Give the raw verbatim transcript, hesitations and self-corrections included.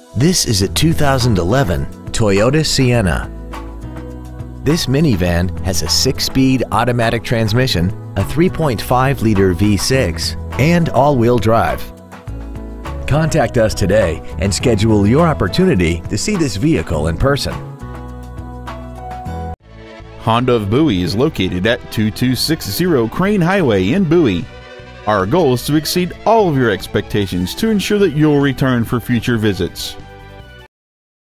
This is a two thousand eleven Toyota Sienna. This minivan has a six-speed automatic transmission, a three point five liter V six, and all-wheel drive. Contact us today and schedule your opportunity to see this vehicle in person. Honda of Bowie is located at two two six zero Crain Highway in Bowie. Our goal is to exceed all of your expectations to ensure that you'll return for future visits.